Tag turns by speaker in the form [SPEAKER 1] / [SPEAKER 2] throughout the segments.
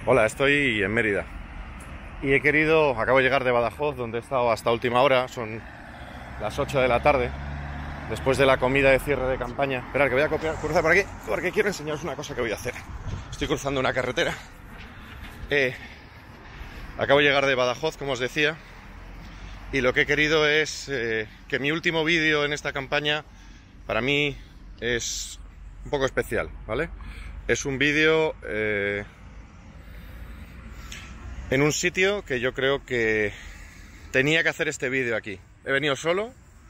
[SPEAKER 1] Hola, estoy en Mérida y acabo de llegar de Badajoz, donde he estado hasta última hora, son las 8 de la tarde, después de la comida de cierre de campaña. Esperad, que voy a cruzar por aquí, porque quiero enseñaros una cosa que voy a hacer. Estoy cruzando una carretera. Acabo de llegar de Badajoz, como os decía, y lo que he querido es que mi último vídeo en esta campaña, para mí, es un poco especial, ¿vale? Es un vídeo en un sitio que yo creo que tenía que hacer este vídeo aquí. He venido solo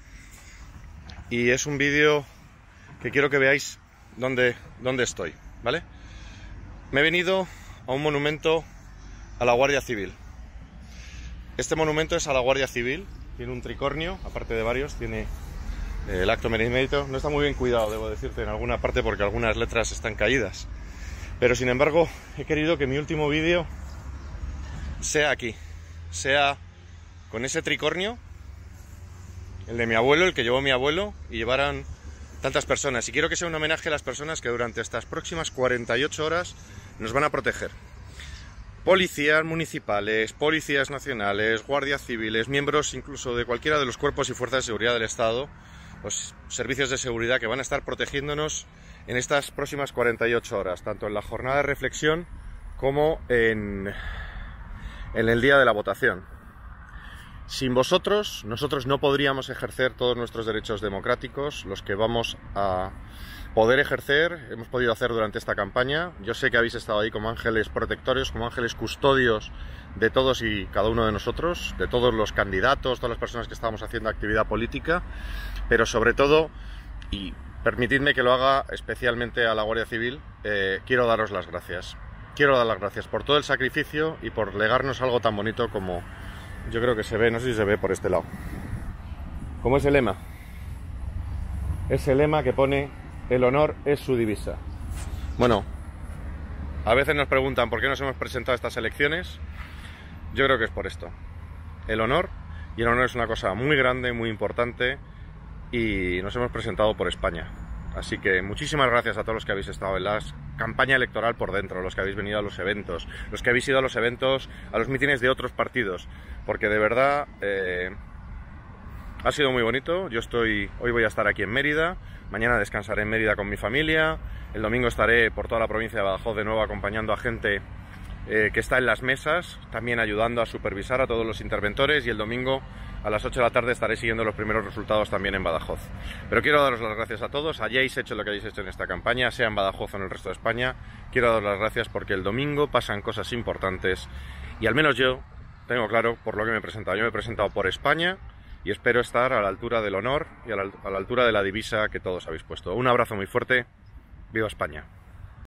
[SPEAKER 1] y es un vídeo que quiero que veáis dónde estoy, ¿vale? Me he venido a un monumento a la Guardia Civil. Este monumento es a la Guardia Civil, tiene un tricornio, aparte de varios, tiene el acto meritmérito. No está muy bien cuidado, debo decirte, en alguna parte, porque algunas letras están caídas. Pero sin embargo, he querido que mi último vídeo sea aquí, sea con ese tricornio, el de mi abuelo, el que llevó mi abuelo, y llevaran tantas personas. Y quiero que sea un homenaje a las personas que durante estas próximas 48 horas nos van a proteger. Policías municipales, policías nacionales, guardias civiles, miembros incluso de cualquiera de los cuerpos y fuerzas de seguridad del Estado, los servicios de seguridad que van a estar protegiéndonos en estas próximas 48 horas, tanto en la jornada de reflexión como en el día de la votación. Sin vosotros, nosotros no podríamos ejercer todos nuestros derechos democráticos, los que vamos a poder ejercer, hemos podido hacer durante esta campaña. Yo sé que habéis estado ahí como ángeles protectores, como ángeles custodios de todos y cada uno de nosotros, de todos los candidatos, todas las personas que estábamos haciendo actividad política, pero sobre todo, y permitidme que lo haga especialmente a la Guardia Civil, quiero daros las gracias. Quiero dar las gracias por todo el sacrificio y por legarnos algo tan bonito como yo creo que se ve, no sé si se ve por este lado, como es el lema. Es el lema que pone: el honor es su divisa. Bueno, a veces nos preguntan por qué nos hemos presentado a estas elecciones. Yo creo que es por esto. El honor, y el honor es una cosa muy grande, muy importante, y nos hemos presentado por España. Así que muchísimas gracias a todos los que habéis estado en la campaña electoral por dentro, los que habéis venido a los eventos, los que habéis ido a los eventos, a los mítines de otros partidos, porque de verdad ha sido muy bonito. Hoy voy a estar aquí en Mérida, mañana descansaré en Mérida con mi familia, el domingo estaré por toda la provincia de Badajoz de nuevo acompañando a gente que está en las mesas, también ayudando a supervisar a todos los interventores, y el domingo a las 8 de la tarde estaré siguiendo los primeros resultados también en Badajoz. Pero quiero daros las gracias a todos, hayáis hecho lo que hayáis hecho en esta campaña, sea en Badajoz o en el resto de España. Quiero daros las gracias porque el domingo pasan cosas importantes y al menos yo tengo claro por lo que me he presentado. Yo me he presentado por España y espero estar a la altura del honor y a la altura de la divisa que todos habéis puesto. Un abrazo muy fuerte, ¡viva España!